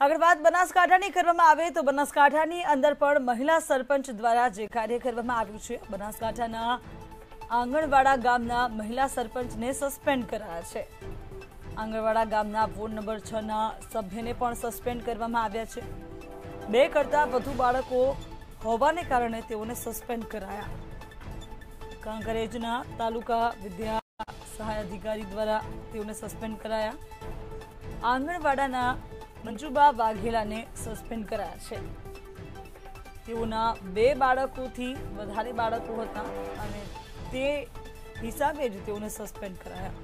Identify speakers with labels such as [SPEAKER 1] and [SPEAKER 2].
[SPEAKER 1] આગળ વાત બનાસકાંઠાની કરવામાં આવે તો બનાસકાંઠાની અંદર પણ મહિલા સરપંચ દ્વારા જે કાર્ય કરવામાં આવ્યું છે, બનાસકાંઠાના આંગણવાડા ગામના મહિલા સરપંચને સસ્પેન્ડ કરાયા છે। આંગણવાડા ગામના વોર્ડ નંબર 6 ના સભ્યને પણ સસ્પેન્ડ કરવામાં આવ્યા છે। 2 કરતા વધુ બાળકો હોવાને કારણે તેઓને સસ્પેન્ડ કરાયા। કાંકરેજના તાલુકા વિદ્યા સહાય અધિકારી દ્વારા તેઓને સસ્પેન્ડ કરાયા। આંગણવાડાના મંજુબા વાઘેલાને સસ્પેન્ડ કરાયા છે। તેઓના 2 બાળકોથી વધારે બાળકો હતા અને તે હિસાબે જ તેઓને સસ્પેન્ડ કરાયા।